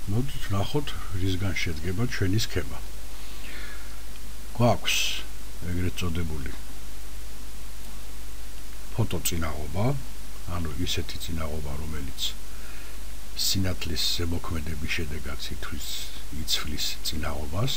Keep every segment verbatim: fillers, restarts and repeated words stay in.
მოდით ნახოთ რისგან შედგება ჩვენი სქემა. გვაქვს ეგრეთ წოდებული ფოტოწინაღობა, ანუ ისეთი წინაღობა, რომელიც სინათლის ზემოქმედების შედეგად ითვლის იცვლის წინაღობას.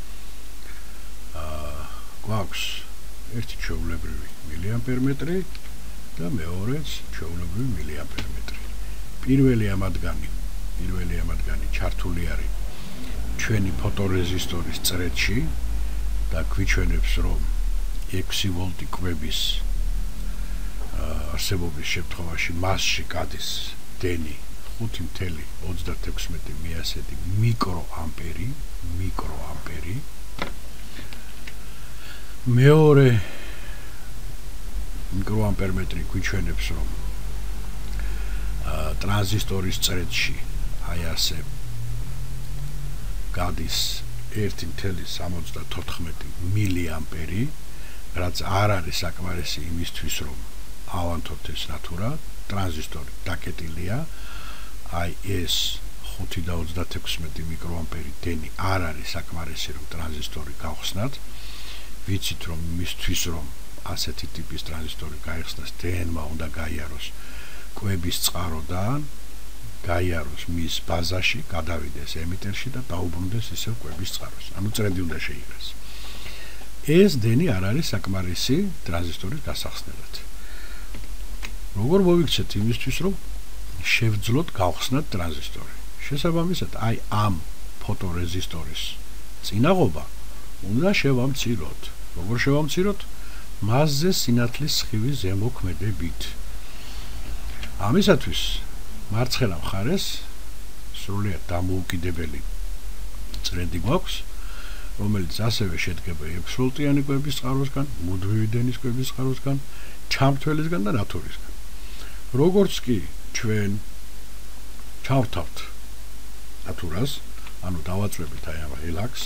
აა გვაქვს ერთი ჩვეულებრივი მილიამპერ-მეტრი და მეორეც ჩვეულებრივი მილიამპერ-მეტრი. პირველი ამადგანი, პირველი ამადგანი ჩართული არის ჩვენი ფოტორეზისტორის წრედში და გვიჩვენებს, რომ ექვსი ვოლტი კვების არსებობის შემთხვევაში მასში გადის დენი ხუთი ათეული ოცდათექვსმეტი მიასეთი მიკროამპერი, მიკროამპერი. მეორე მიკროამპერ-მეტრი გვიჩვენებს, რომ ტრანზისტორის წრედში აი ასე გადის ერთი ათეული სამოცდათოთხმეტი მილიამპერი, რაც არ არის საკმარისი იმისთვის, რომ ავანთოთ ეს ნატურა, ტრანზისტორი დაკეტილია, აი ეს ხუთი და ოცდათექვსმეტი მიკროამპერი დენი არ არის საკმარისი, რომ ტრანზისტორი გავხსნათ. ვიცით, რომ იმისთვის, რომ ასეთი ტიპის ტრანზისტორი გაიხსნას, დენმა უნდა გაიაროს კვების წყაროდან, გაიაროს მის ბაზაში, გადავიდეს ემიტერში და დაუბრუნდეს ისევ კვების წყაროს. ანუ წრედი უნდა შეიღეს. ეს დენი არ არის საკმარისი ტრანზისტორის გასახსნელად. როგორ მოვიქცეთ იმისთვის, რომ შევძლოთ გავხსნათ ტრანზისტორი? შესაბამისად, აი ამ ფოტორეზისტორის წინაღობა უნდა შევამციროთ. როგორ შევამციროთ? მასზე სინათლის სხივის ზემოქმედებით. ამისათვის მარცხენა მხარეს სრულიად დამოუკიდებელი წრედი გვაქვს, რომელიც ასევე შედგება ექვსი ვოლტიანი კვების წყაროსგან, მუდმივი დენის კვების წყაროსგან, ჩამრთველისგან და ნათურისგან. როგორც კი ჩვენ ჩავთავთ ნათურას, ანუ დავაწვევით აი ამ რელაქს,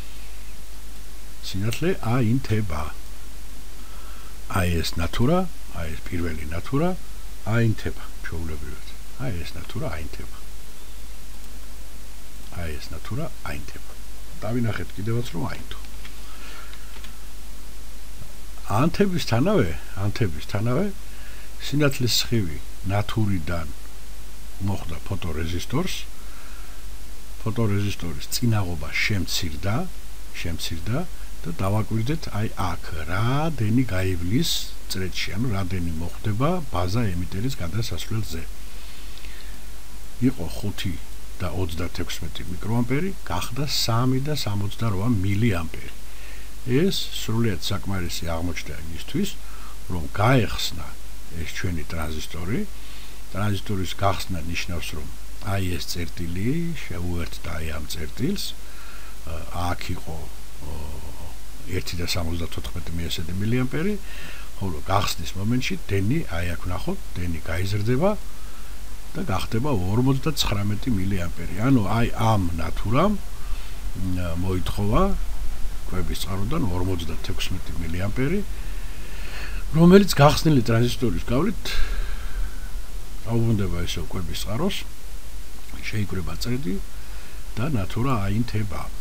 სინათლე აინთება. აი ეს ნათურა, აი ეს პირველი ნათურა აინთება ჩვეულებრივად. აი ეს ნათურა აინთება. აი ეს ნათურა აინთება. დავინახეთ კიდევაც რომ აინთო. ანთებისთანავე, ანთებისთანავე სინათლის სხივი ნათურიდან მოხვდა ფოტორეზისტორს. ფოტორეზისტორის წინაღობა შემცირდა, შემცირდა და დავაკვირდეთ აი აქ რა დენი გაივლის წრედში, ანუ რა დენი მოხდება ბაზა ემიტერის გადასასვლელზე. იყო ხუთი და ოცდათექვსმეტი მიკროამპერი, გახდა სამი და სამოცდარვა მილიამპერი. ეს სრულიად საკმარისი აღმოჩნდა იმისთვის, რომ გაეხსნა ეს ჩვენი ტრანზისტორი. ტრანზისტორის გახსნა ნიშნავს, რომ აი ეს წერტილი შეუერთდა აი ამ წერტილს. აქ იყო ერთი და სამოცდათოთხმეტი მიასეთი მილიამპერი, ხოლო გახსნის მომენტში დენი, აი აქ ვნახოთ, დენი გაიზრდება და გახდება ორმოცდაცხრამეტი მილიამპერი. ანუ აი ამ ნათურამ მოითხოვა კვების წყაროდან ორმოცდათექვსმეტი მილიამპერი, რომელიც გახსნილი ტრანზისტორის გავლით დაუბრუნდება ისევ კვების წყაროს, შეიკრება წრედი და ნათურა აინთება.